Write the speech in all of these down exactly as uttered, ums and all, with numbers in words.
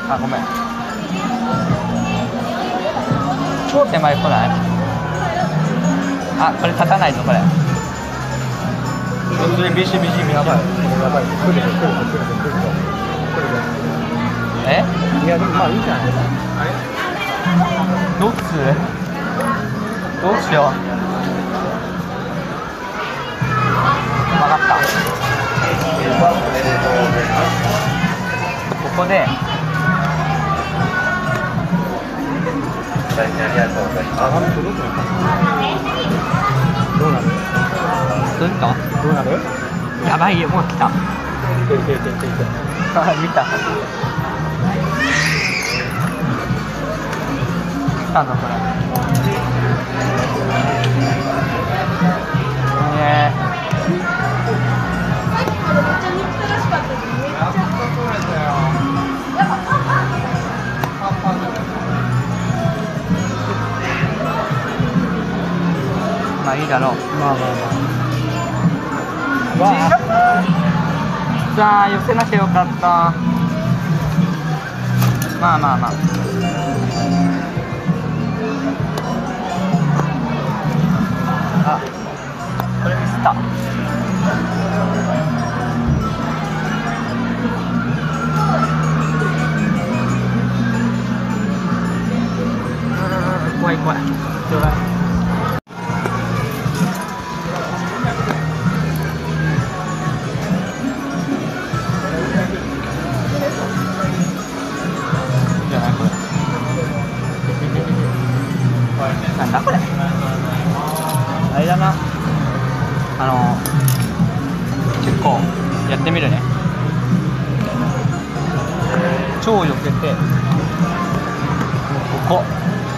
あ、ごめん。超手前来ない？あ、これ立たないぞこれ。それビシビシビシ。やばい。やばい。来るぞ来るぞ来るぞ来るぞ。え？いやでもまあいいんじゃないですか。あれ？どうする？どうしよう。分かった。ここで。ありがとうございます。どうなる？どうした？どうなる？やばいよ、もう来た。来て来て来て来て。あ、見た。来たぞこれ。ねえ。まあいいだろう。まあまあまあ。さあ寄せなきゃよかった。まあまあまあ。あ、これミスった。怖い怖い。ちょうだい。なんだこれ。あれだな。あの結構やってみるね。超寄せてここ。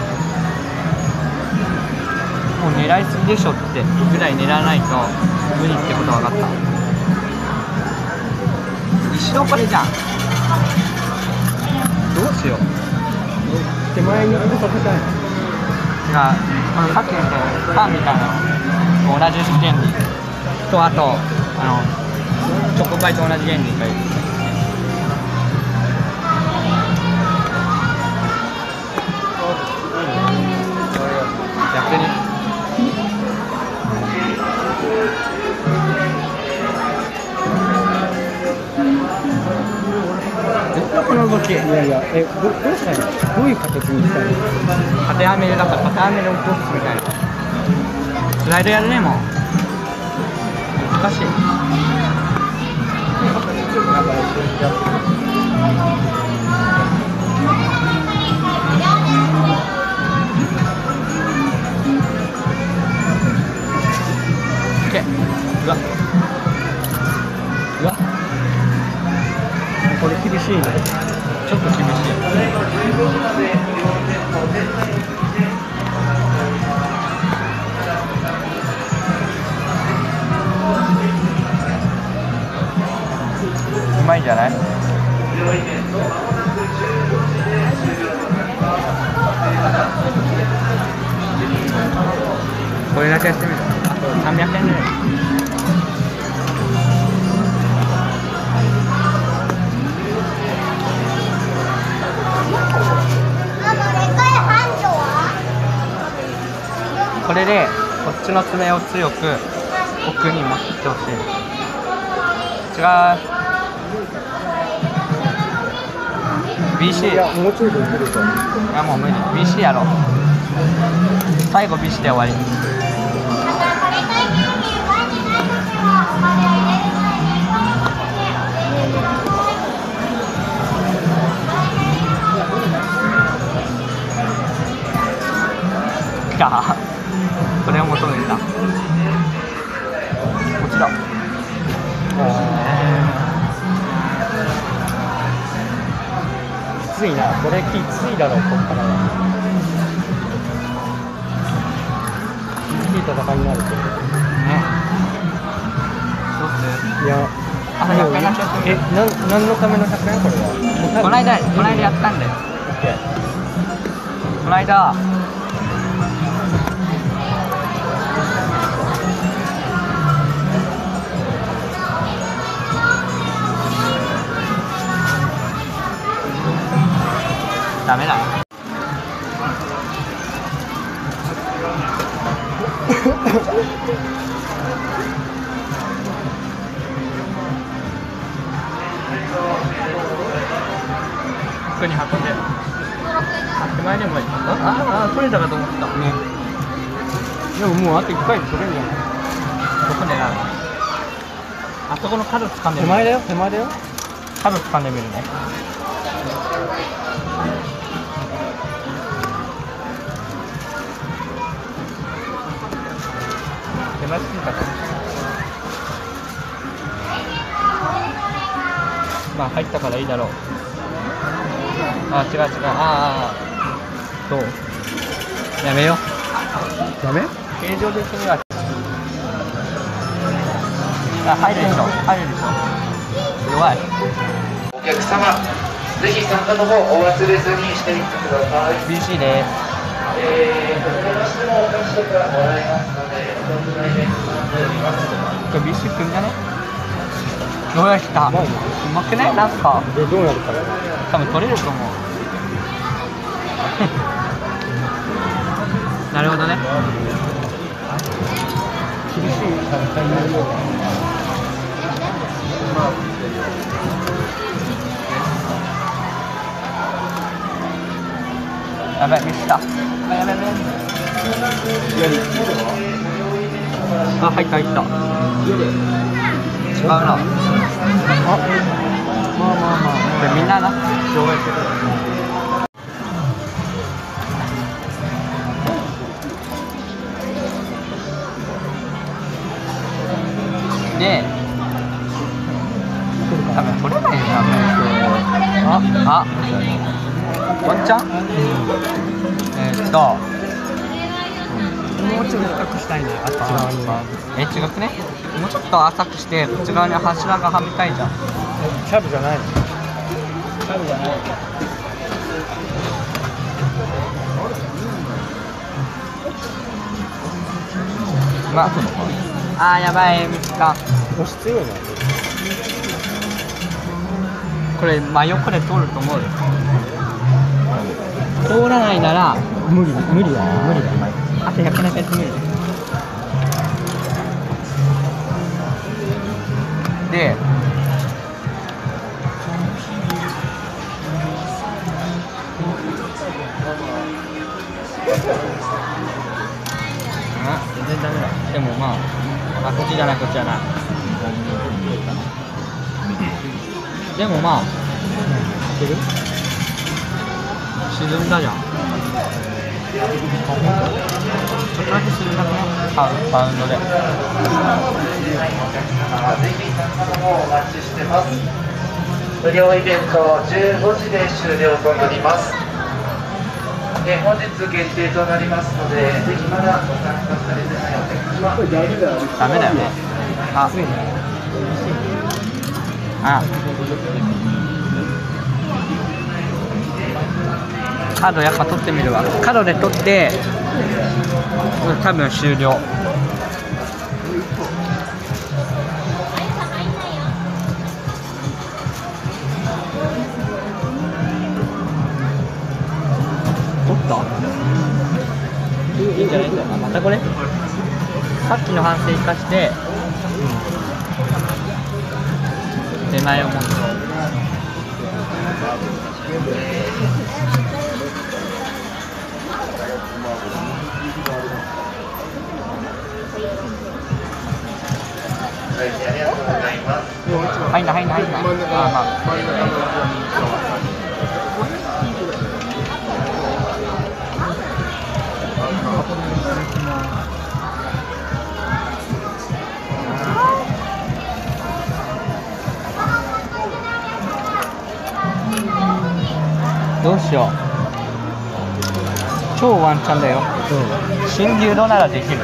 もう狙いすぎでしょってぐらい狙わないと無理ってこと分かった。後ろこれじゃん。どうしよう。手前にさせたいの。違う、このさっきのパンみたいなの同じ原理と、あとあのチョコパイと同じ原理がいい。逆にずっとこの動き。いやいや、え、ど、どうしたいの？どういう形にしたいの？縦アメでだから縦アメで落とすみたいな。スライドやるね、もう難しい。オッケー。うわうわ、これ厳しいね。ちょっと厳しい。うまいんじゃない？これだけやってみる。あとさんびゃくえんぐらい。これでこっちの爪を強く奥に持ってほしい。違う。 ビーシー。 いやもうちょいでいけるか。いやもう無理。 ビーシー やろう。最後 ビーシー で終わり。来た。それを求めてた。こちら。きついな。これきついだろう、こっからは。いい戦いになるけど。ね。どうする？いや。あ、ひゃくえんなっちゃってる。え、なん、何のためのひゃくえんこれは？この間、この間やったんだよ。オッケー。この間。 ダメだ。服に運んで。あ、手前でもいい。ああ、取れたかと思ったね。でももうあといっかいで取れるんじゃない？どこ狙うの？あそこの角掴んでみる。手前だよ、手前だよ。角掴んでみるね。手前すぎたか。まあ入ったからいいだろう。あ、違う違う。ああ、どう？やめよう。ダメ？形状的には。あ、入るでしょ。入るでしょ。弱い。 お客様、ぜひ参加の方お忘れずにしていってください。 ビーシー です。 えー、こちらの質問をお貸してからもらいますので、お尋ねでおります。 これ ビーシー くんじゃね？どうやった？うまくね？なんか。で、どうやるか。多分取れると思う。なるほどね。厳しい大会になるようやばい、ミスった。あ、やばいやばい。あ、入った入った。違うな。あ、まあまあまあ。これみんなな。両替してくる。で、多分取れないよな。あ、あ、ワンチャン？えーっと、もうちょっと深くしたいね。あっち側に。え、違くね？もうちょっと浅くしてこっち側に柱がはみたいじゃん。キャブじゃないの？キャブじゃない。まあ、あーやばい、見つか。押し強いな。これ真横で通ると思うよ。通らないなら無理無理だね。無理だね。あとひゃくねん無理で。あ、全然ダメだ。でもまあ、あ、こっちじゃない、こっちじゃない。でもまあ、いける？沈んだじゃん。ちょっとだけ沈んだかな。パウンパウンドで。 ぜひ参加の方お待ちしてます。無料イベントじゅうごじで終了となります。で、本日限定となりますので、ぜひまだご参加されてないお客様、 ダメだよね。あ、あ、カードやっぱ取ってみるわ。カードで取って、多分終了。取った？いいんじゃないですか。またこれ？さっきの反省生かして、うん、手前を持つ。入んな入んな入んな。あ、まあ。どうしよう。超ワンチャンだよ。うん、新流動ならできる。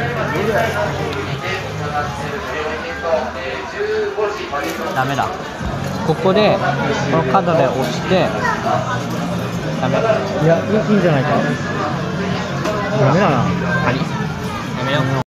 ダメだ。ここでこの角で押してダメ。いや、いいんじゃないか。ダメだな。はい。やめよう。